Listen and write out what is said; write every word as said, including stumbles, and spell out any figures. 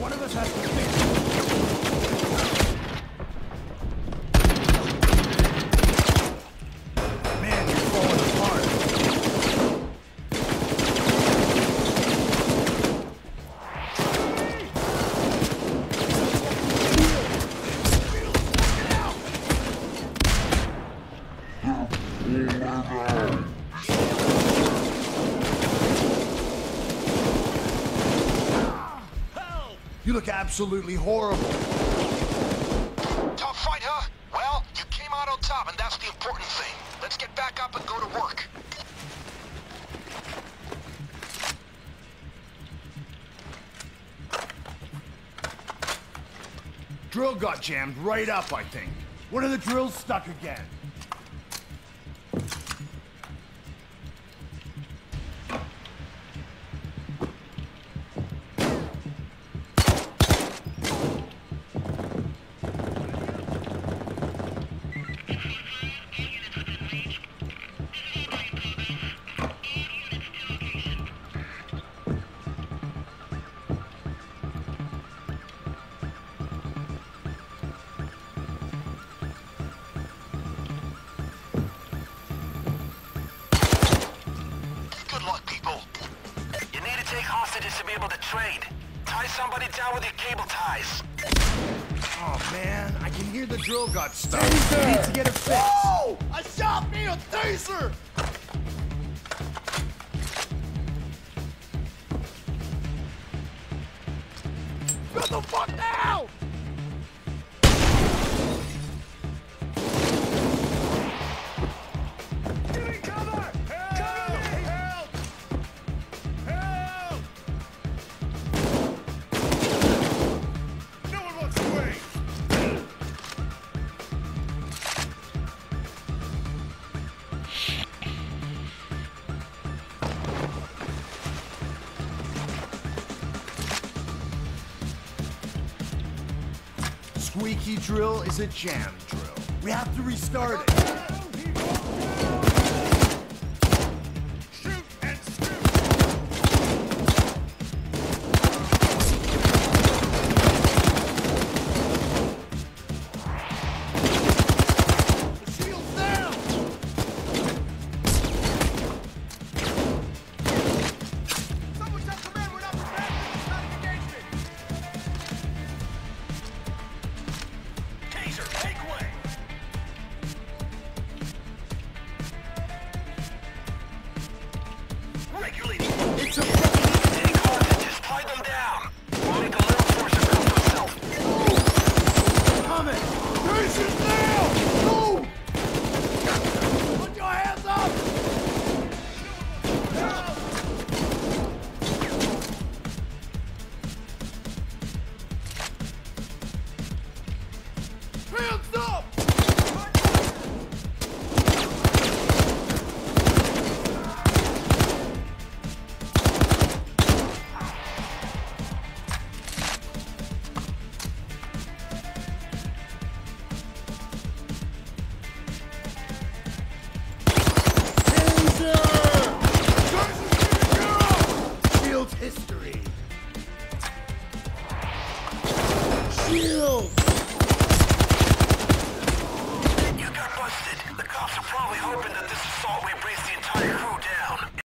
One of us has to fix it. Man, you're falling apart. You look absolutely horrible. Tough fight, huh? Well, you came out on top, and that's the important thing. Let's get back up and go to work. Drill got jammed right up, I think. One of the drills stuck again. To be able to trade. Tie somebody down with your cable ties. Oh man, I can hear the drill got stuck. I need to get it fixed. Oh! I shot me a taser! Get the fuck down! Squeaky drill is a jam drill. We have to restart it. Shoot and shoot. The shield's down. Someone tell command we're not prepared for this kind of engagement. Make way! Regulating! It's a fucking just tie them down! Make a little force of himself. Coming! Gracious now! Move! Put your hands up! Hands up! Shield's history. Shield! You got busted. The cops are probably hoping that this assault will raise the entire crew